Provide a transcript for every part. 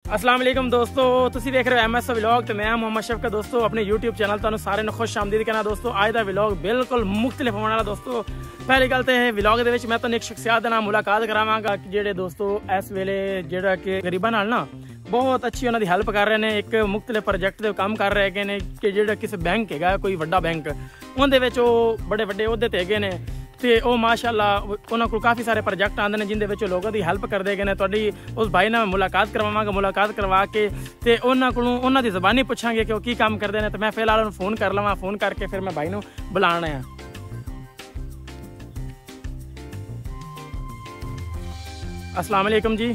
अस्सलाम वालेकुम दोस्तों, तुसी देख रहे हो MS व्लॉग ਤੇ मैं मोहम्मद शफकत। दोस्तों अपने YouTube चैनल ਤੁਹਾਨੂੰ ਸਾਰਿਆਂ ਨੂੰ ਖੁਸ਼ ਆਮਦੀਦ ਕਹਿਣਾ। ਦੋਸਤੋ ਅੱਜ ਦਾ ਵਲੌਗ ਬਿਲਕੁਲ ਮੁxਤਲਿਫ ਹੋਣ ਵਾਲਾ। ਦੋਸਤੋ ਪਹਿਲੀ ਗੱਲ ਤੇ ਇਹ ਵਲੌਗ ਦੇ ਵਿੱਚ ਮੈਂ ਤੁਹਾਨੂੰ ਇੱਕ ਸ਼ਖਸੀਅਤ ਦੇ ਨਾਲ ਮੁਲਾਕਾਤ ਕਰਾਵਾਂਗਾ ਜਿਹੜੇ ਦੋਸਤੋ ਇਸ ਵੇਲੇ ਜਿਹੜਾ ਕਿ ਗਰੀਬਾਂ ਨਾਲ ਨਾ ਬਹੁਤ ਅੱਛੀ ਉਹਨਾਂ ਦੀ ਹੈਲਪ ਕਰ ਰਹੇ ਨੇ। ਇੱਕ ਮੁxਤਲਿਫ ਪ੍ਰੋਜੈਕਟ ਦੇ ਕੰਮ ਕਰ ਰਹੇ ਹੈਗੇ ਨੇ ਕਿ ਜਿਹੜਾ ਕਿਸੇ ਬੈਂਕ ਹੈਗਾ ਕੋਈ ਵੱਡਾ ਬੈਂਕ, ਉਹਦੇ ਵਿੱਚ ਉਹ ਬੜੇ ਵੱਡੇ ਅਹੁਦੇ ਤੇ ਹੈਗੇ ਨੇ ਤੇ ਉਹ ਮਾਸ਼ਾਅੱਲਾ ਉਹਨਾਂ ਕੋਲ ਕਾਫੀ ਸਾਰੇ ਪ੍ਰੋਜੈਕਟ ਆਉਂਦੇ ਨੇ ਜਿੰਦੇ ਵਿੱਚ ਲੋਕਾਂ ਦੀ ਹੈਲਪ ਕਰਦੇ ਹੈਗੇ ਨੇ। ਤੁਹਾਡੀ ਉਸ ਭਾਈ ਨਾਲ ਮੁਲਾਕਾਤ ਕਰਵਾਵਾਂਗਾ। ਮੁਲਾਕਾਤ ਕਰਵਾ ਕੇ ਤੇ ਉਹਨਾਂ ਕੋਲੋਂ ਉਹਨਾਂ ਦੀ ਜ਼ਬਾਨੀ ਪੁੱਛਾਂਗੇ ਕਿ ਉਹ ਕੀ ਕੰਮ ਕਰਦੇ ਨੇ। ਤੇ ਮੈਂ ਫਿਲਹਾਲ ਉਹਨੂੰ ਫੋਨ ਕਰ ਲਵਾਂ। ਫੋਨ ਕਰਕੇ ਫਿਰ ਮੈਂ ਭਾਈ ਨੂੰ ਬੁਲਾਉਣਾ ਹੈ। अस्सलाम वालेकुम जी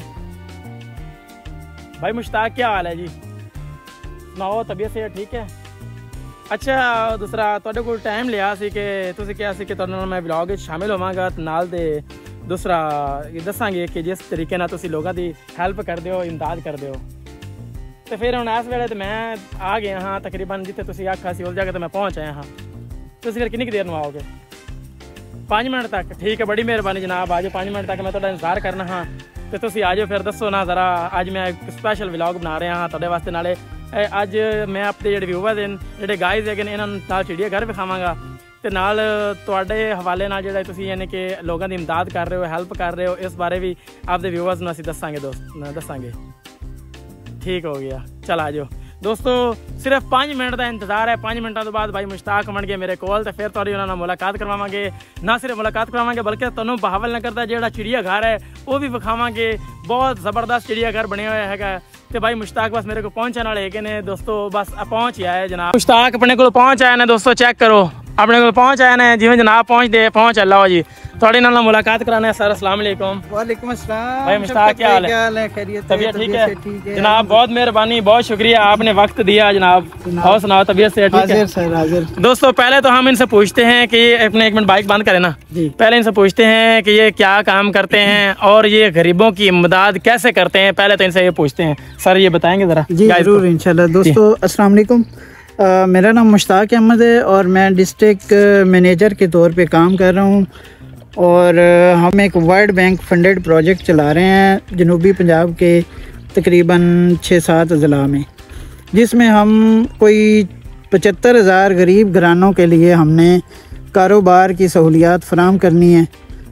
भाई मुश्ताक, क्या हाल है जी? सुनाओ, तबीयत से ठीक है? अच्छा दूसरा ਤੁਹਾਡੇ ਕੋਲ ਟਾਈਮ ਲਿਆ ਸੀ ਕਿ ਤੁਸੀਂ ਕਿਹਾ ਸੀ ਕਿ ਤੁਹਾਡੇ ਨਾਲ ਮੈਂ ਵਲੌਗ ਵਿੱਚ ਸ਼ਾਮਿਲ ਹੋਵਾਂਗਾ ਤੇ ਨਾਲ ਦੇ ਦੂਸਰਾ ਇਹ ਦੱਸਾਂਗੇ ਕਿ ਜਿਸ ਤਰੀਕੇ ਨਾਲ ਤੁਸੀਂ ਲੋਕਾਂ ਦੀ ਹੈਲਪ ਕਰਦੇ ਹੋ, ਇਮਦਾਦ ਕਰਦੇ ਹੋ। ਤੇ ਫਿਰ ਹੁਣ ਇਸ ਵੇਲੇ ਤੇ ਮੈਂ ਆ ਗਿਆ ਹਾਂ ਤਕਰੀਬਨ ਜਿੱਥੇ ਤੁਸੀਂ ਆਖਿਆ ਸੀ ਉਸ ਜਗ੍ਹਾ ਤੇ ਮੈਂ ਪਹੁੰਚ ਆਇਆ ਹਾਂ। ਤੁਸੀਂ ਫਿਰ ਕਿੰਨੀ ਦੇਰ ਨੂੰ ਆਓਗੇ? 5 ਮਿੰਟ ਤੱਕ? ਠੀਕ ਹੈ, ਬੜੀ ਮਿਹਰਬਾਨੀ ਜਨਾਬ। ਆ ਜਾਓ 5 ਮਿੰਟ ਤੱਕ, ਮੈਂ ਤੁਹਾਡਾ ਇੰਤਜ਼ਾਰ ਕਰਨਾ ਹਾਂ। ਤੇ ਤੁਸੀਂ ਆ ਜਾਓ ਫਿਰ ਦੱਸੋ ਨਾ ਜ਼ਰਾ। ਅੱਜ ਮੈਂ ਇੱਕ ਸਪੈਸ਼ਲ ਵਲੌਗ ਬਣਾ ਰਿਹਾ ਹਾਂ ਤੁਹਾਡੇ ਵਾਸਤੇ। ਨਾਲੇ ਅੱਜ ਮੈਂ ਆਪਣੇ ਜਿਹੜੇ ਵਿਊਵਰ ਨੇ, ਜਿਹੜੇ ਗਾਇਜ਼ ਹੈਗੇ ਨੇ, ਇਹਨਾਂ ਨੂੰ ਨਾਲ ਚਿੜੀਆ ਘਰ ਵਿਖਾਵਾਂਗਾ ਤੇ ਨਾਲ ਤੁਹਾਡੇ ਹਵਾਲੇ ਨਾਲ ਜਿਹੜਾ ਤੁਸੀਂ ਯਾਨੀ ਕਿ ਲੋਕਾਂ ਦੀ ਇਮਦਾਦ ਕਰ ਰਹੇ ਹੋ, ਹੈਲਪ ਕਰ ਰਹੇ ਹੋ, ਇਸ ਬਾਰੇ ਵੀ ਆਪਦੇ ਵਿਊਵਰਸ ਨੂੰ ਅਸੀਂ ਦੱਸਾਂਗੇ। ਠੀਕ ਹੋ ਗਿਆ, ਚਲ ਆ ਜਾਓ ਦੋਸਤੋ। ਸਿਰਫ 5 ਮਿੰਟ ਦਾ ਇੰਤਜ਼ਾਰ ਹੈ। 5 ਮਿੰਟਾਂ ਤੋਂ ਬਾਅਦ ਭਾਈ ਮੁਸ਼ਤਾਕ ਆਉਣਗੇ ਮੇਰੇ ਕੋਲ ਤੇ ਫਿਰ ਤੁਹਾਡੀ ਉਹਨਾਂ ਨਾਲ ਮੁਲਾਕਾਤ ਕਰਵਾਵਾਂਗੇ। ਨਾ ਸਿਰਫ ਮੁਲਾਕਾਤ ਕਰਵਾਵਾਂਗੇ ਬਲਕਿ ਤੁਹਾਨੂੰ ਬਹਾਵਲ ਨਗਰ ਦਾ ਜਿਹੜਾ ਚਿੜੀਆ ਘਰ ਹੈ ਉਹ ਵੀ ਵਿਖਾਵਾਂਗੇ। ਬਹੁਤ ਜ਼ਬਰਦस्त ਚਿੜੀਆ ਘਰ ਬਣਿਆ ਹੋਇਆ ਹੈਗਾ। ਤੇ ਭਾਈ ਮੁਸ਼ਤਾਕ ਬਸ ਮੇਰੇ ਕੋਲ ਪਹੁੰਚਣ ਵਾਲੇ ਹੈਗੇ ਨੇ ਦੋਸਤੋ। ਬਸ ਪਹੁੰਚ ਹੀ ਆਏ ਜਨਾਬ। ਮੁਸ਼ਤਾਕ ਆਪਣੇ ਕੋਲ ਪਹੁੰਚ ਆਏ ਨੇ ਦੋਸਤੋ, ਚੈੱਕ ਕਰੋ ਆਪਣੇ ਕੋਲ ਪਹੁੰਚ ਆਏ ਨੇ। ਜਿਵੇਂ जनाब पहुंच अल्लाह जी थोड़े नाल मुलाकात कराना है। सर अस्सलाम वालेकुम। वालेकुम अस्सलाम। भाई मुश्ताक, क्या हाल है? खैरियत? तबीयत ठीक है जनाब? बहुत मेहरबानी, बहुत शुक्रिया, आपने वक्त दिया जनाब। और सुनाओ, तबीयत से ठीक है? सर हाजिर। दोस्तों पहले तो हम इनसे पूछते हैं कि अपने एक मिनट बाइक बंद करें ना। पहले इनसे पूछते हैं कि ये क्या काम करते हैं और ये गरीबों की इमदाद कैसे करते हैं। पहले तो इनसे ये पूछते हैं। सर ये बताएंगे ज़रा? जी जरूर इंशाल्लाह। दोस्तों अस्सलाम वालेकुम। मेरा नाम मुश्ताक अहमद है और मैं डिस्ट्रिक्ट मैनेजर के तौर पे काम कर रहा हूँ। और हम एक वर्ल्ड बैंक फंडेड प्रोजेक्ट चला रहे हैं जनूबी पंजाब के तकरीबन 6-7 अज़ला में, जिसमें हम कोई 75,000 गरीब घरानों के लिए हमने कारोबार की सहूलियात फ़राहम करनी है।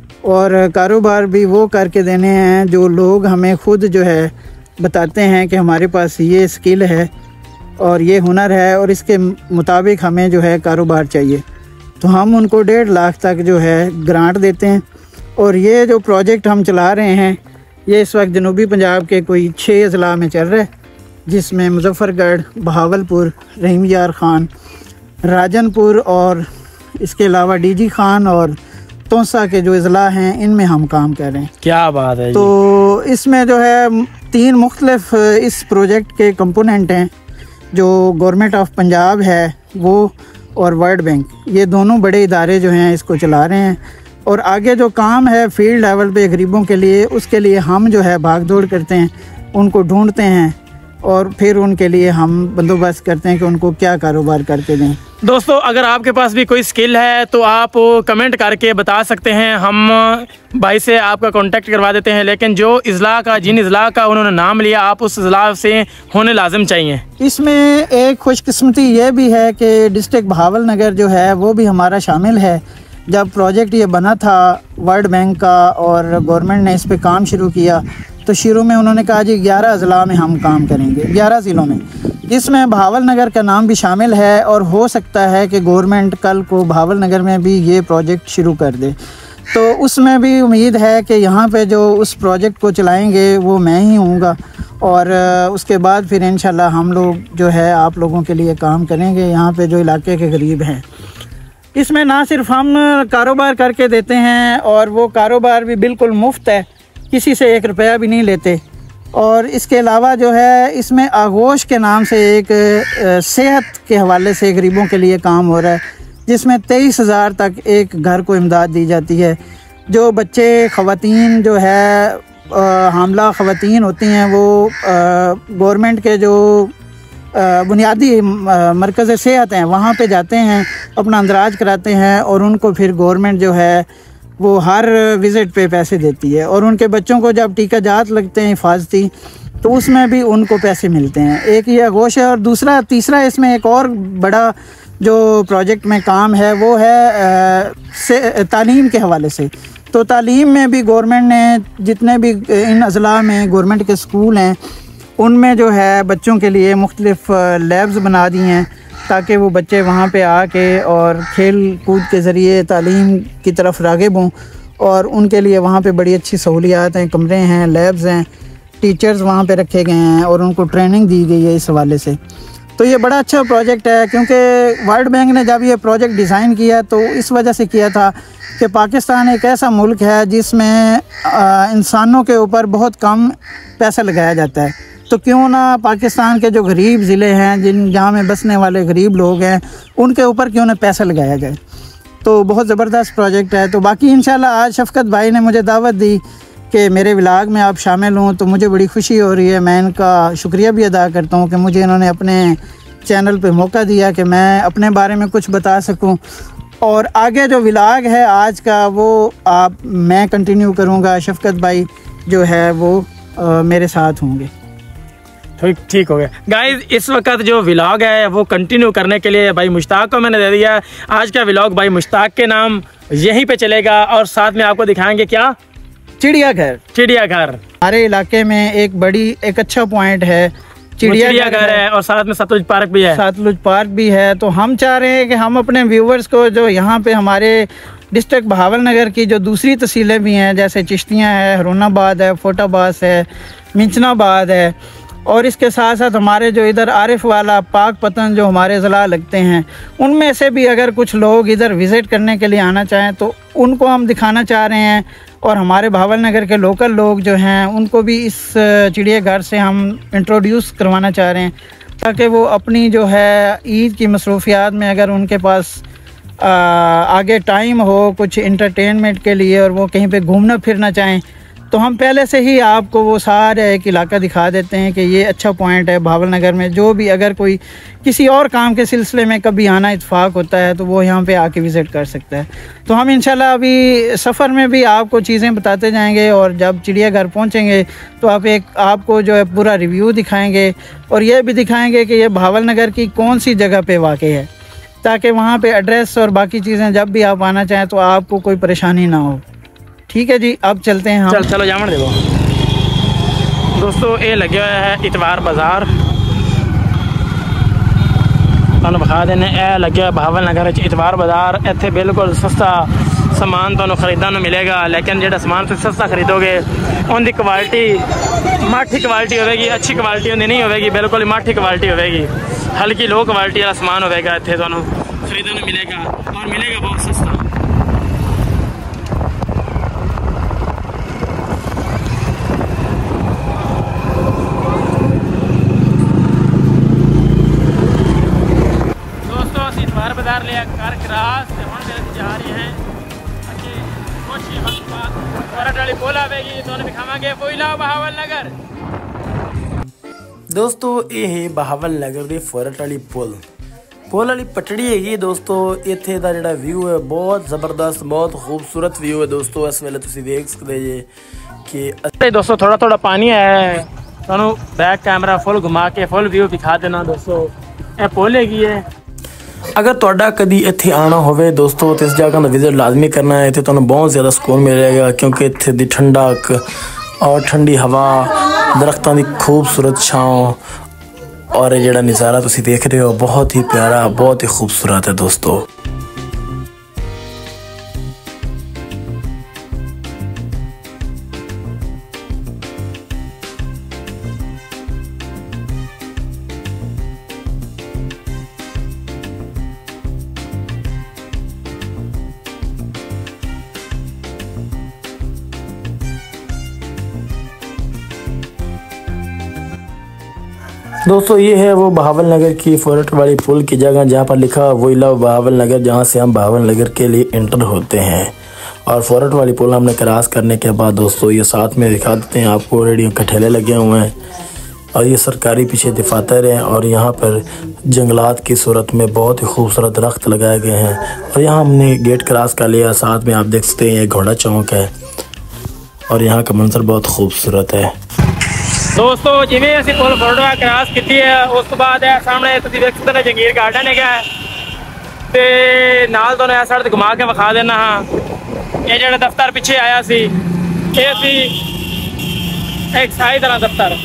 और कारोबार भी वो करके देने हैं जो लोग हमें ख़ुद जो है बताते हैं कि हमारे पास ये स्किल है और ये हुनर है और इसके मुताबिक हमें जो है कारोबार चाहिए। तो हम उनको 1.5 लाख तक जो है ग्रांट देते हैं। और ये जो प्रोजेक्ट हम चला रहे हैं ये इस वक्त जनूबी पंजाब के कोई 6 अज़ला में चल रहा है, जिसमें मुजफ्फरगढ़, बहावलपुर, रहीम यार ख़ान, राजनपुर और इसके अलावा DG खान और तोसा के जो अज़ला हैं इनमें हम काम कर रहे हैं। क्या बात है। तो इसमें जो है 3 मुख्तलिफ इस प्रोजेक्ट के कंपोनेंट हैं, जो गवर्नमेंट ऑफ पंजाब है वो और वर्ल्ड बैंक, ये दोनों बड़े इदारे जो हैं इसको चला रहे हैं। और आगे जो काम है फील्ड लेवल पे गरीबों के लिए, उसके लिए हम जो है भाग दौड़ करते हैं, उनको ढूंढते हैं और फिर उनके लिए हम बंदोबस्त करते हैं कि उनको क्या कारोबार करके दें। दोस्तों अगर आपके पास भी कोई स्किल है तो आप कमेंट करके बता सकते हैं, हम भाई से आपका कांटेक्ट करवा देते हैं। लेकिन जो इज़ला का, जिन इज़ला का उन्होंने नाम लिया, आप उस इज़ला से होने लाजिम चाहिए। इसमें एक खुशकिस्मती ये भी है कि डिस्ट्रिक्ट बहावल नगर जो है वो भी हमारा शामिल है। जब प्रोजेक्ट ये बना था वर्ल्ड बैंक का और गवर्नमेंट ने इस पर काम शुरू किया तो शुरू में उन्होंने कहा जी 11 अज़ला में हम काम करेंगे, 11 ज़िलों में, जिसमें बहावल नगर का नाम भी शामिल है। और हो सकता है कि गवर्नमेंट कल को बहावल नगर में भी ये प्रोजेक्ट शुरू कर दे। तो उसमें भी उम्मीद है कि यहाँ पे जो उस प्रोजेक्ट को चलाएंगे वो मैं ही हूँगा। और उसके बाद फिर इंशाल्लाह हम लोग जो है आप लोगों के लिए काम करेंगे यहाँ पे जो इलाके के गरीब हैं। इसमें ना सिर्फ हम कारोबार करके देते हैं और वो कारोबार भी बिल्कुल मुफ्त है, किसी से 1 रुपया भी नहीं लेते। और इसके अलावा जो है इसमें आगोश के नाम से एक सेहत के हवाले से गरीबों के लिए काम हो रहा है, जिसमें 23,000 तक एक घर को इमदाद दी जाती है। जो बच्चे ख़वातीन जो है हामला ख़वातीन होती हैं वो गवर्नमेंट के जो बुनियादी मरकज़ सेहत हैं वहाँ पे जाते हैं, अपना अंदराज कराते हैं और उनको फिर गवर्नमेंट जो है वो हर विज़िट पे पैसे देती है। और उनके बच्चों को जब टीका जात लगते हैं हिफाजती तो उसमें भी उनको पैसे मिलते हैं। एक ये आगोश है। और तीसरा इसमें एक और बड़ा जो प्रोजेक्ट में काम है वो है तालीम के हवाले से। तो तालीम में भी गवर्नमेंट ने जितने भी इन अज़ला में गवर्नमेंट के स्कूल हैं उनमें जो है बच्चों के लिए मुख्तलिफ़ लैब्स बना दी हैं ताकि वो बच्चे वहाँ पे आके और खेल कूद के ज़रिए तालीम की तरफ राग़िब हों। और उनके लिए वहाँ पे बड़ी अच्छी सहूलियात हैं, कमरे हैं, लैब्स हैं, टीचर्स वहाँ पे रखे गए हैं और उनको ट्रेनिंग दी गई है इस हवाले से। तो ये बड़ा अच्छा प्रोजेक्ट है क्योंकि वर्ल्ड बैंक ने जब ये प्रोजेक्ट डिज़ाइन किया तो इस वजह से किया था कि पाकिस्तान एक ऐसा मुल्क है जिसमें इंसानों के ऊपर बहुत कम पैसा लगाया जाता है। तो क्यों ना पाकिस्तान के जो गरीब ज़िले हैं जहाँ में बसने वाले गरीब लोग हैं उनके ऊपर क्यों ना पैसा लगाया जाए। तो बहुत ज़बरदस्त प्रोजेक्ट है। तो बाकी इंशाल्लाह आज शफ़कत भाई ने मुझे दावत दी कि मेरे व्लॉग में आप शामिल हों तो मुझे बड़ी खुशी हो रही है। मैं इनका शुक्रिया भी अदा करता हूँ कि मुझे इन्होंने अपने चैनल पे मौका दिया कि मैं अपने बारे में कुछ बता सकूँ। और आगे जो व्लॉग है आज का वो मैं कंटिन्यू करूँगा। शफ़कत भाई जो है वो मेरे साथ होंगे। ठीक हो गया गाइस। इस वक्त जो व्लॉग है वो कंटिन्यू करने के लिए भाई मुश्ताक को मैंने दे दिया। आज का व्लॉग भाई मुश्ताक के नाम यहीं पे चलेगा और साथ में आपको दिखाएंगे क्या, चिड़ियाघर। हमारे इलाके में एक अच्छा पॉइंट है, चिड़ियाघर है और साथ में सतलुज पार्क भी है। तो हम चाह रहे हैं कि हम अपने व्यूवर्स को जो यहाँ पे हमारे डिस्ट्रिक्ट बहावलनगर की जो दूसरी तहसीलें भी हैं जैसे चिश्तियाँ है, हरुनाबाद है, फोटाबास है, मिंचनाबाद है और इसके साथ साथ हमारे जो इधर आरिफ वाला, पाक पतन जो हमारे ज़िला लगते हैं उनमें से भी अगर कुछ लोग इधर विज़िट करने के लिए आना चाहें तो उनको हम दिखाना चाह रहे हैं। और हमारे बहावलनगर के लोकल लोग जो हैं उनको भी इस चिड़ियाघर से हम इंट्रोड्यूस करवाना चाह रहे हैं ताकि वो अपनी जो है ईद की मसरूफियात में अगर उनके पास आगे टाइम हो कुछ इंटरटेनमेंट के लिए और वो कहीं पे घूमना फिरना चाहें तो हम पहले से ही आपको वो सारे एक इलाका दिखा देते हैं कि ये अच्छा पॉइंट है बहावलनगर में। जो भी अगर कोई किसी और काम के सिलसिले में कभी आना इत्तेफाक होता है तो वो यहाँ पे आके विज़िट कर सकता है। तो हम इंशाल्लाह अभी सफ़र में भी आपको चीज़ें बताते जाएंगे और जब चिड़ियाघर पहुँचेंगे तो आपको जो है पूरा रिव्यू दिखाएँगे और ये भी दिखाएँगे कि ये बहावलनगर की कौन सी जगह पर वाक़ है ताकि वहाँ पर एड्रेस और बाकी चीज़ें जब भी आप आना चाहें तो आपको कोई परेशानी ना हो। ठीक है जी, अब चलते हैं हम। चलो जामन देखो दोस्तों, ये लगे हुआ है इतवार बाज़ार। तुहानू बखा देने ए लगे हुआ बहावलनगर इतवार बाज़ार। इत्थे बिल्कुल सस्ता समान तुहानू खरीदने मिलेगा, लेकिन जो समान तुम सस्ता खरीदोगे उनकी क्वालिटी माठी क्वालिटी होगी, अच्छी क्वालिटी उनकी नहीं होगी, बिल्कुल ही माठी क्वालिटी होगी, हल्की लो क्वालिटी वाला समान होगा इत्थे तुहानू खरीदने मिलेगा और मिलेगा बहुत सस्ता। बाजार ले कर क्रास से हम जा रहे हैं वाली पुल आवेगी तो दिखावांगे पोइला बहावलनगर। दोस्तों ये है बहावलनगर की फोरट वाली पुल वाली पटड़ी है दोस्तों। इत्थे दा जिहड़ा व्यू है बहुत जबरदस्त, बहुत खूबसूरत व्यू है दोस्तों। इस वेले तुसीं देख सकते जे कि दोस्तों थोड़ा थोड़ा पानी है, तुहानू बैक कैमरा फुल घुमा के फुल व्यू दिखा देना दोस्तों। ये पुल है। अगर तुहाडा कभी इत्थे आना होवे दोस्तों तो इस जगह का विजिट लाजमी करना है। इत्थे तुहानू बहुत ज़्यादा सुकून मिलेगा क्योंकि इत्थे दी ठंडक और ठंडी हवा, दरख्तां दी खूबसूरत छाँव और ये जिहड़ा नज़ारा तुसी देख रहे हो बहुत ही प्यारा, बहुत ही खूबसूरत है दोस्तों। दोस्तों ये है वो बहावलनगर की फोरट वाली पुल की जगह जहाँ पर लिखा वही लव बहावलनगर, जहाँ से हम बहावलनगर के लिए इंटर होते हैं। और फोरट वाली पुल हमने क्रॉस करने के बाद दोस्तों ये साथ में दिखा देते हैं आपको, रेडियो के ठेले लगे हुए हैं और ये सरकारी पीछे दफातर हैं और यहाँ पर जंगलात की सूरत में बहुत ही खूबसूरत दरख्त लगाए गए हैं। और यहाँ हमने गेट क्रॉस कर लिया, साथ में आप देख सकते हैं घोड़ा चौक है और यहाँ का मंजर बहुत खूबसूरत है। दोस्तों जिमें असी पुल फोटो क्रॉस की है उस तो बाद है सामने तुम देख सकते हैं जंगीर गार्डन है ते नाल दोनों इस साइड घुमा के विखा देना। हाँ ये जो दफ्तर पिछे आया सी ये सी एक साई तरह दफ्तर।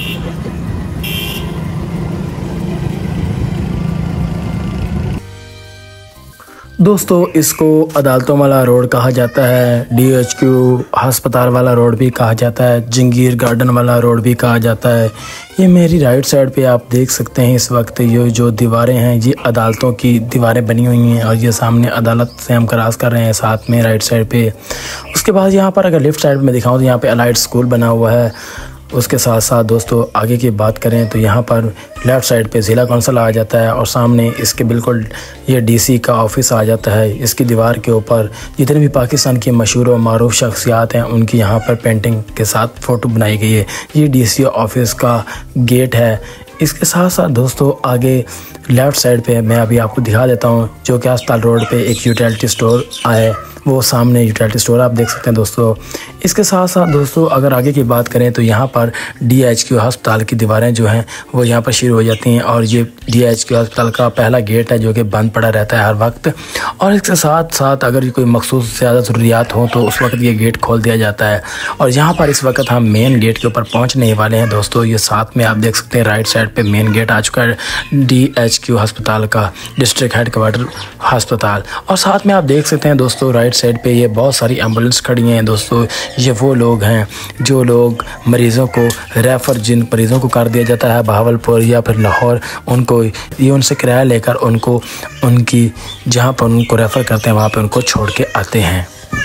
दोस्तों इसको अदालतों वाला रोड कहा जाता है, DHQ हस्पताल वाला रोड भी कहा जाता है, जंगीर गार्डन वाला रोड भी कहा जाता है। ये मेरी राइट साइड पे आप देख सकते हैं इस वक्त ये जो दीवारें हैं ये अदालतों की दीवारें बनी हुई हैं और ये सामने अदालत से हम क्रॉस कर रहे हैं साथ में राइट साइड पे। उसके बाद यहाँ पर अगर लेफ़्ट साइड में दिखाऊँ तो यहाँ पे अलाइड स्कूल बना हुआ है। उसके साथ साथ दोस्तों आगे की बात करें तो यहाँ पर लेफ़्ट साइड पे ज़िला कौंसिल आ जाता है और सामने इसके बिल्कुल ये DC का ऑफिस आ जाता है। इसकी दीवार के ऊपर जितने भी पाकिस्तान की मशहूर और मारूफ शख्सियात हैं उनकी यहाँ पर पेंटिंग के साथ फ़ोटो बनाई गई है। ये DC ऑफिस का गेट है। इसके साथ साथ दोस्तों आगे लेफ़्ट साइड पे मैं अभी आपको दिखा देता हूँ जो कि अस्पताल रोड पे एक यूटिलिटी स्टोर है, वो सामने यूटिलिटी स्टोर आप देख सकते हैं दोस्तों। इसके साथ साथ दोस्तों अगर आगे की बात करें तो यहाँ पर DHQ हस्पताल की दीवारें जो हैं वो यहाँ पर शुरू हो जाती हैं और ये DHQ हस्पताल का पहला गेट है जो कि बंद पड़ा रहता है हर वक्त। और इसके साथ साथ अगर कोई मखसूस ज़्यादा ज़रूरियात हो तो उस वक्त ये गेट खोल दिया जाता है। और यहाँ पर इस वक्त हम मेन गेट के ऊपर पहुँचने वाले हैं दोस्तों। ये साथ में आप देख सकते हैं राइट साइड पर मेन गेट आ चुका है DHQ हस्पताल का, डिस्ट्रिक्ट हेडक्वार्टर हस्पताल। और साथ में आप देख सकते हैं दोस्तों राइट साइड पे ये बहुत सारी एम्बुलेंस खड़ी हैं दोस्तों। ये वो लोग हैं जो लोग मरीज़ों को रेफ़र, जिन मरीज़ों को कर दिया जाता है बहावलपुर या फिर लाहौर, उनको ये उनसे किराया लेकर उनको उनकी जहाँ पर उनको रेफ़र करते हैं वहाँ पर उनको छोड़ के आते हैं।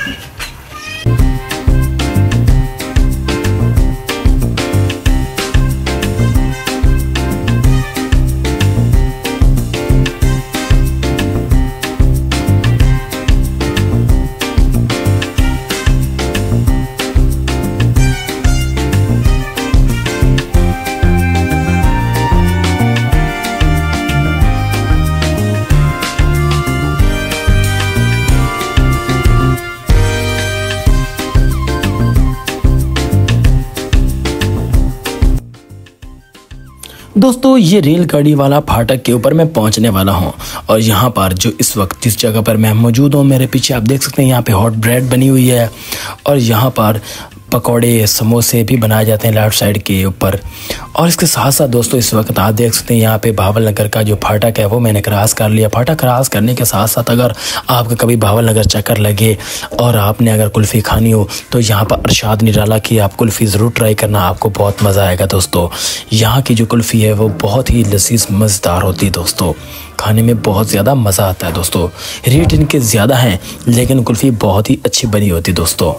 दोस्तों ये रेलगाड़ी वाला फाटक के ऊपर मैं पहुंचने वाला हूं और यहाँ पर जो इस वक्त जिस जगह पर मैं मौजूद हूँ मेरे पीछे आप देख सकते हैं यहाँ पे हॉट ब्रेड बनी हुई है और यहाँ पर पकौड़े समोसे भी बनाए जाते हैं लेफ्ट साइड के ऊपर। और इसके साथ साथ दोस्तों इस वक्त आप देख सकते हैं यहाँ पे बहावल नगर का जो फाटक है वो मैंने क्रॉस कर लिया। फाटक क्रॉस करने के साथ साथ अगर आपका कभी बहावल नगर चक्कर लगे और आपने अगर कुल्फ़ी खानी हो तो यहाँ पर अरशाद निराला की आप कुल्फ़ी ज़रूर ट्राई करना, आपको बहुत मज़ा आएगा दोस्तों। यहाँ की जो कुल्फ़ी है वो बहुत ही लजीज मज़ेदार होती है दोस्तों, खाने में बहुत ज़्यादा मज़ा आता है दोस्तों। रेट इनके ज़्यादा हैं लेकिन कुल्फ़ी बहुत ही अच्छी बनी होती है दोस्तों।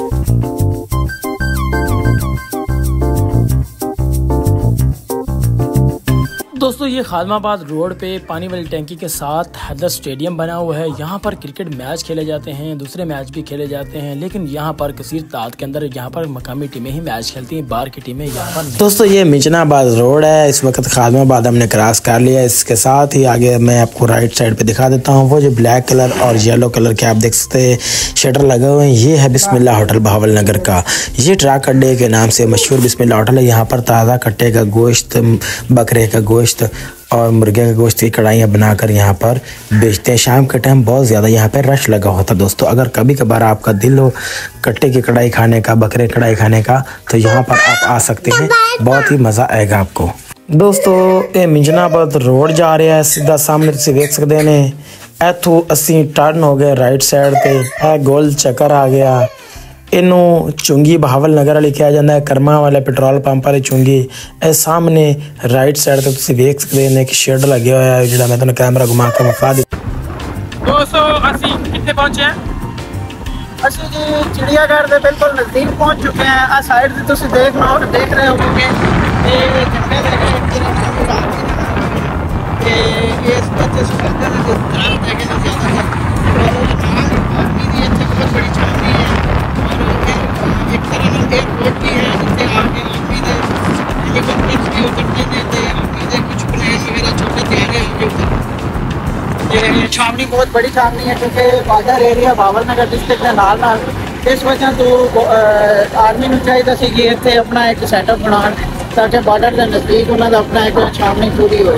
दोस्तों ये खादमाबाद रोड पे पानी वाली टैंकी के साथ हैदर स्टेडियम बना हुआ है। यहाँ पर क्रिकेट मैच खेले जाते हैं, दूसरे मैच भी खेले जाते हैं, लेकिन यहाँ पर कसीर तादाद के अंदर यहाँ पर मकामी टीमें ही मैच खेलती हैं, बाहर की टीमें यहाँ पर नहीं। दोस्तों ये मिंचनाबाद रोड है, इस वक्त खादमाबाद हमने क्रॉस कर लिया। इसके साथ ही आगे मैं आपको राइट साइड पे दिखा देता हूँ वो जो ब्लैक कलर और येलो कलर के आप देख सकते हैं शटर लगे हुए हैं, ये है बिस्मिल्लाह होटल बहावल नगर का। ये ट्रक अड्डे के नाम से मशहूर बिस्मिल्लाह होटल है। यहाँ पर ताज़ा कट्टे का गोश्त, बकरे का गोश्त और मुर्गे का गोश्त की कढ़ाइयाँ बनाकर यहाँ पर बेचते हैं। शाम के टाइम बहुत ज़्यादा यहाँ पर रश लगा होता है दोस्तों। अगर कभी कभार आपका दिल हो कट्टे की कढ़ाई खाने का, बकरे कढ़ाई खाने का, तो यहाँ पर आप आ सकते हैं, बहुत ही मज़ा आएगा आपको। दोस्तों ये मिंजनाबाद रोड जा रहा है, सीधा सामने तुम देख सकते हैं। इथों असी टर्न हो गए राइट साइड पे, है गोल चक्कर आ गया। इनू चुंगी बहावल नगर वाली कहा जाता है, करमा वाले पेट्रोल पंप वाली चुंगी। ए सामने राइट साइड पे तुम देख सकते हैं कि शेड लगे हुआ है जो मैं तुम्हें कैमरा घुमा के विखा दी। दोस्तों असी कितने पहुंचे हैं? असि जी चिड़ियाघर के बिल्कुल नज़दीक पहुंच चुके हैं। आ साइड से तुम देख रहे हो छावनी बहुत बड़ी छावनी है क्योंकि बाजार एरिया बहावल नगर डिस्ट्रिक्ट के नाल इस वजह तो आर्मी चाहिए सी कि इतने अपना एक सैटअप बना ताकि बॉर्डर के नज़दीक उन्होंने अपना एक छावनी पूरी हो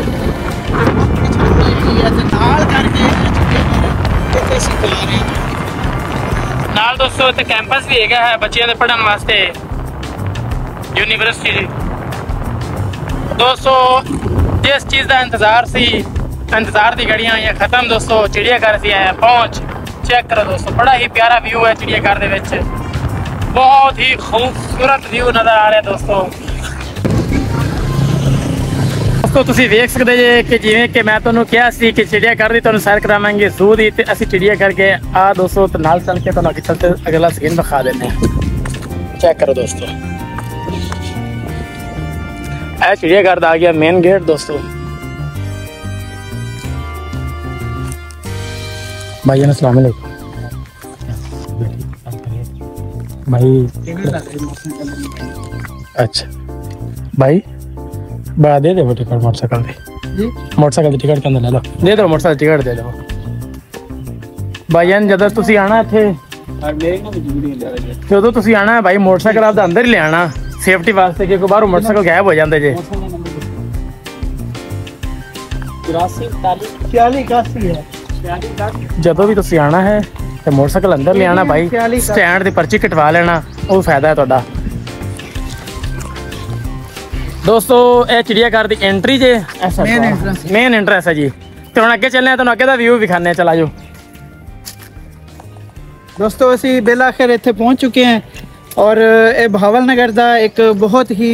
नाल दोस्तों इत्थे कैंपस भी हैगा है बच्चों के पढ़ने वास्ते यूनिवर्सिटी। दोस्तों जिस चीज़ का इंतजार की घड़ियां ये खत्म दोस्तों, चिड़ियाघर से आया पहुंच चेक करो दोस्तों, बड़ा ही प्यारा व्यू है चिड़ियाघर दे विच, बहुत ही खूबसूरत व्यू नज़र आ रहा है दोस्तों। ਤੁਸੀਂ ਵੇਖ ਸਕਦੇ ਜੇ ਕਿ ਜਿਵੇਂ ਕਿ ਮੈਂ ਤੁਹਾਨੂੰ ਕਿਹਾ ਸੀ ਕਿ चिड़ियाघर ਦੀ ਤੁਹਾਨੂੰ ਸੈਰ ਕਰਾਵਾਂਗੇ ਜ਼ੂ ਦੀ, ਤੇ ਅਸੀਂ चिड़ियाघर गए ਆ दोस्तों, तो नाल चल के ਤੁਹਾਨੂੰ ਅੱਗੇ चलते अगला सीन दिखा देने हैं। चेक करो दोस्तों, ਇਹ चिड़ियाघर ਦਾ आ गया मेन गेट दोस्तों। भाई अस्सलाम वालेकुम भाई। अच्छा भाई बड़ा दे दे वो टिकट मोटरसाइकिल की, मोटरसाइकिल की टिकट के अंदर ले लो, दे दो मोटरसाइकिल टिकट दे दो भाईजान। जब तुसी आना इत्थे जो तुसी आना भाई मोटरसाइकिल आपदा अंदर ही ले आना सेफ्टी वास्ते, क्योंकि बाहरों मोटरसाइकिल गायब हो जाते जे। जदों भी तुसी आना है तो मोटरसाइकिल अंदर ले आना भाई, स्टैंड की पर्ची कटवा लेना, वो फायदा है तुहाडा। दोस्तों ये चिड़ियाघर की एंट्री जे मेन एंट्रेंस है जी, तो हम अगे चलने तुहानू अगे दा व्यू विखाने, चला जाओ दोस्तों। असी बिलाखिर इत्थे पहुंच चुके हैं और ये बहावल नगर का एक बहुत ही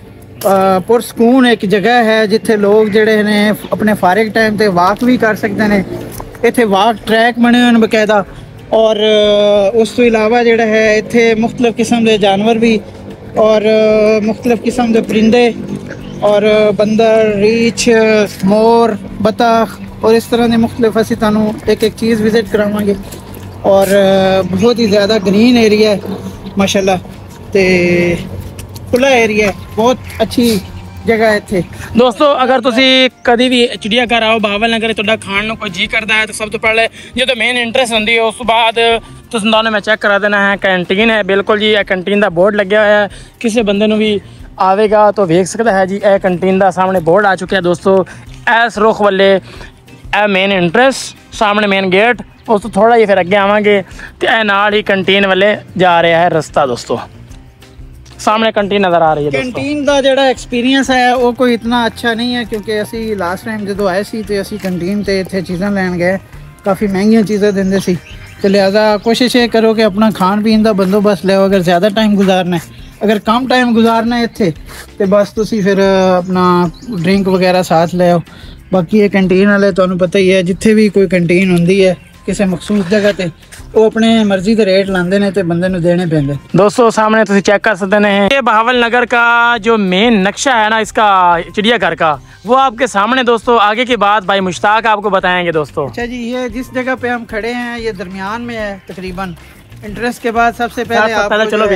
पुरसकून एक जगह है जिथे लोग जिहड़े ने अपने फारिग टाइम ते वाक भी कर सकते हैं। इत्थे वाक ट्रैक बने हुए बकायदा, और उस तो इलावा जिहड़ा है इत्थे मुख्तलिफ किस्म के जानवर भी और मुख्तलिफ किस्म के परिंदे और बंदर, रीछ, मोर, बतख और इस तरह के मुख्तलिफ असी तुहानू एक एक चीज़ विजिट करावांगे। और बहुत ही ज़्यादा ग्रीन एरिया है माशाल्लाह, ते खुला एरिया है, बहुत अच्छी जगह है इत्थे। दोस्तों अगर तुसी कभी भी चिड़ियाघर आओ बहावल नगर, तुहाडा खाण नूं कोई जी करता है तो सब तो पहले जो मेन इंटरेस्ट होंदी है उस बाद तुसीं दोनों मैं चेक करा देना है। कैंटीन है बिल्कुल जी, कैंटीन का बोर्ड लग्या हुआ है, किसी बंदे नूं भी आवेगा तो वेख सकता है जी। यह कैंटीन का सामने बोर्ड आ चुका है दोस्तों, इस रुख वाले ए मेन इंटरेस्ट, सामने मेन गेट, उस तो थोड़ा ही फिर अगे आवांगे तो यह नाल ही कैंटीन वाले जा रहा है रास्ता दोस्तों। सामने कैंटीन नज़र आ रही है। कैंटीन का जो एक्सपीरियंस है वो कोई इतना अच्छा नहीं है, क्योंकि असी लास्ट टाइम जो आए सी तो असी कैंटीन ते इत्थे चीज़ां लैन गए, काफ़ी महंगियां चीज़ां देंदे सी, तो लिहाजा कोशिश ये करो कि अपना खान पीन का बंदोबस्त लो। अगर ज़्यादा टाइम गुजारना है, अगर कम टाइम गुजारना है इत्थे तो बस तुसी फिर अपना ड्रिंक वगैरह साथ ले आओ। बाकी ये कैंटीन वाले तुहानू पता ही है, जिथे भी कोई कैंटीन होंदी है किसी मखसूस जगह ते वो अपने मर्जी के रेट लाते हैं तो बंदे नूं देने पैंदे। दोस्तों सामने तुम चेक कर सकते हैं, ये बहावल नगर का जो मेन नक्शा है ना इसका चिड़ियाघर का, वो आपके सामने दोस्तों। आगे की बात भाई मुश्ताक आपको बताएंगे दोस्तों। अच्छा जी, ये जिस जगह पे हम खड़े हैं ये दरमियान में है तकरीबन। इंटरेस्ट के बाद सबसे पहले चलो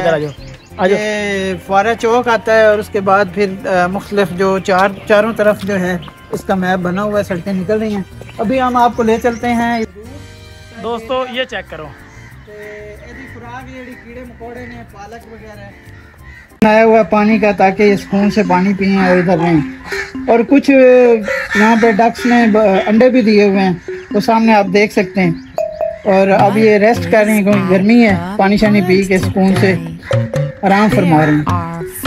ये फुआरा चौक आता है, और उसके बाद फिर मुख्तलिफ जो चारों तरफ जो है उसका मैप बना हुआ है, सड़कें निकल रही हैं। अभी हम आपको ले चलते हैं दोस्तों, ये चेक करो कीड़े मकोड़े ने पालक वगैरह आया हुआ पानी का, ताकि ये सुकून से पानी पिए और इधर रहें। और कुछ यहाँ पे डक्स ने अंडे भी दिए हुए हैं, वो सामने आप देख सकते हैं। और अब ये रेस्ट कर रही हैं क्योंकि गर्मी है, पानी शानी पी के सुकून से आराम फरमा रहे हैं।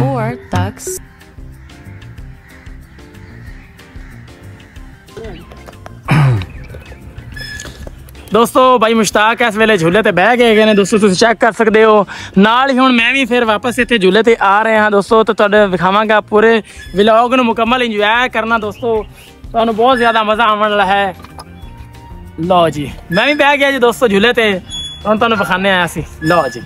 दोस्तों भाई मुश्ताक इस वेले झूले ते बह गए ने दोस्तों, तुम चेक कर सकते हो। नाल ही हुण मैं भी फिर वापस इत्थे झूले ते आ रहे हैं दोस्तों, तो तुहाडे विखावांगा पूरे व्लॉग नूं मुकम्मल इंजॉय करना दोस्तों, तुहानूं बहुत ज़्यादा मज़ा आने वाला है। लो जी मैं भी बह गया जी दोस्तों झूले ते, हुण तुहानूं विखाने आया सी। लो जी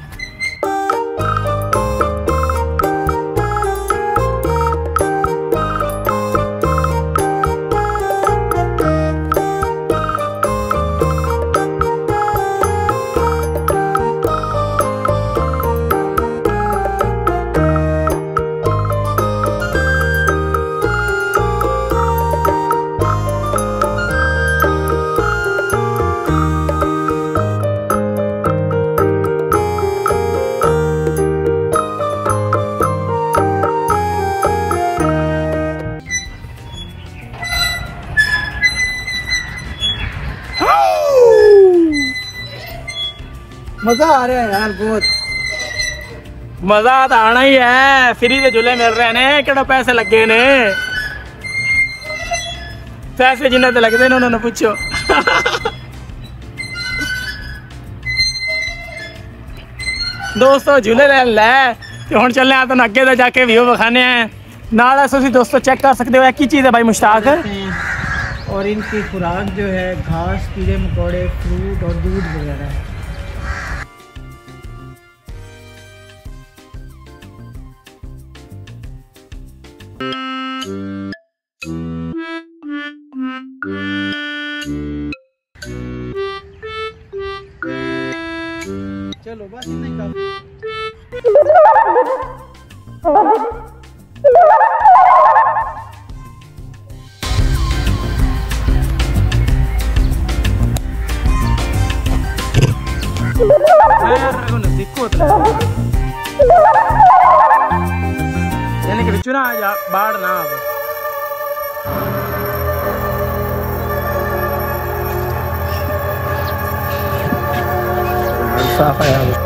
मजा आ रहा है यार बहुत। मजा तो आना ही है, फ्री के झूले मिल रहे ने, केड़ा पैसे लगे ने, पैसे जिन्हें तो लगते ने उन्होंने पूछो। दोस्तों झूले ले तो हम चलने तो अगे तो जाके व्यू विखाने हैं नाल। दोस्तों चेक कर सकते हो एक ही चीज़ है भाई मुश्ताक, और इनकी खुराक जो है घास, कीड़े मकोड़े, फ्रूट और दूध वगैरह है। चलो बस इतना ही काफी। यानी कि बिचू ना बाढ़ ना आवे। साफ है यार।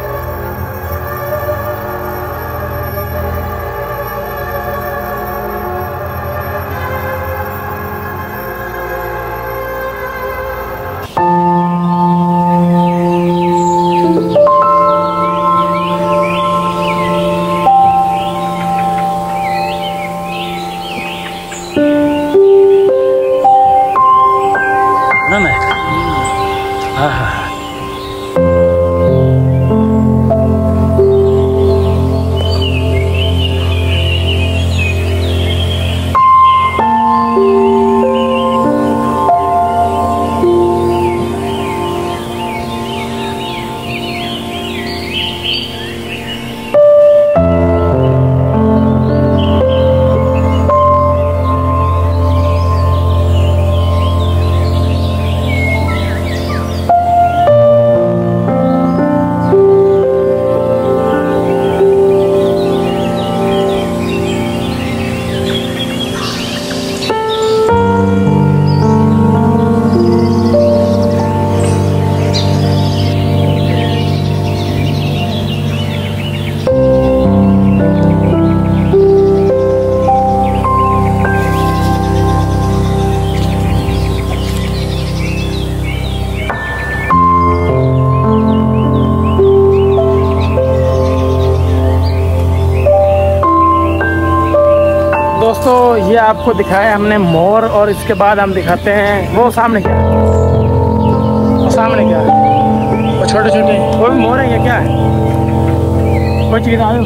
दोस्तों ये आपको दिखाया हमने मोर, और इसके बाद हम दिखाते हैं वो सामने क्या है, वो सामने क्या है, वो छोटे छोटे वो भी मोर है या क्या है, कोई चीज़ आयो।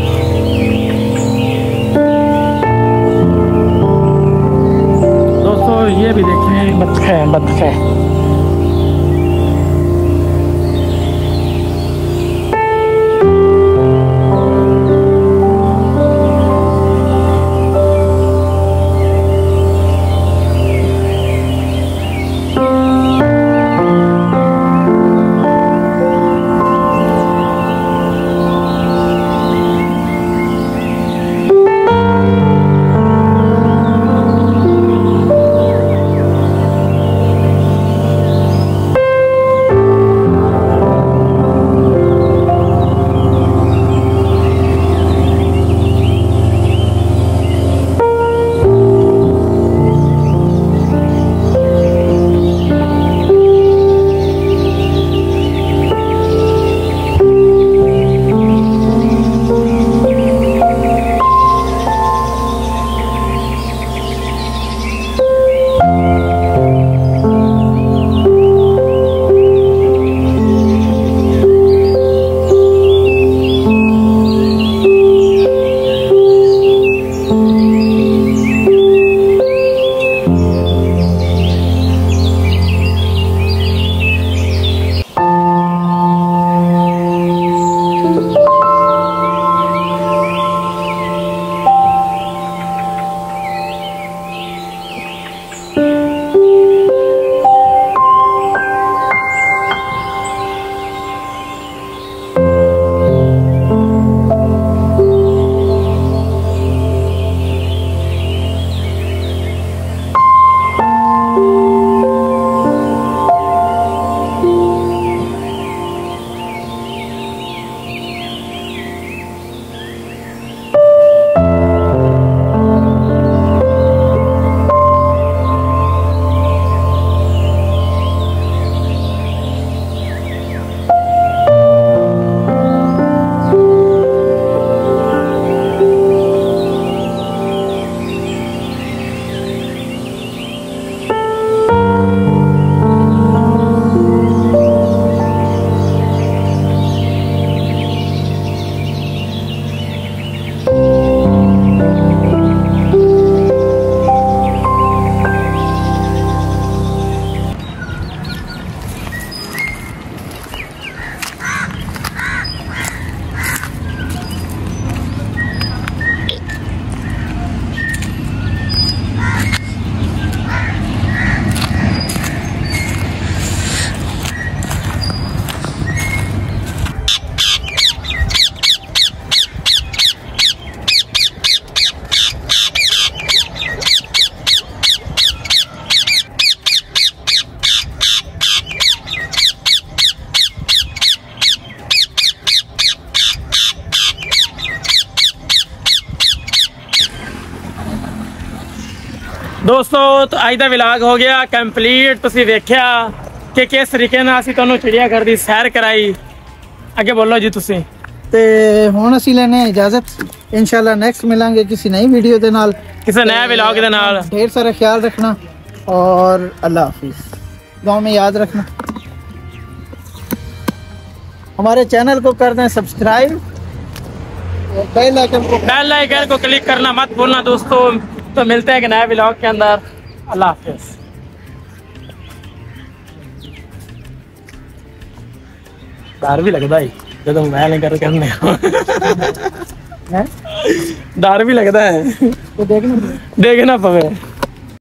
दोस्तों ये भी देखें बत्तखें हैं, बत्तखें। दोस्तों तो अज का विलाग हो गया कंप्लीट। तुसी देखिया कि किस तरीके नाल असीं तुहानूं चिड़ियाघर दी सैर कराई। अगे बोलो जी तुसी। ते हुण असीं लेने इजाजत। इंशाल्लाह नेक्स्ट मिलांगे किसी नई वीडियो दे नाल, किसी नया विलाग दे नाल। ढेर सारा ख्याल रखना और अल्लाह हाफिज। गाँव में याद रखना। हमारे चैनल को कर दें सब्सक्राइब और बेल आइकन को क्लिक करना मत भूलना दोस्तों। तो मिलते हैं एक नए व्लॉग के अंदर। अल्लाह हाफिज। डर भी लगता है जब मैं नहीं करने डर भी लगता है। तो देखना देखना पवे।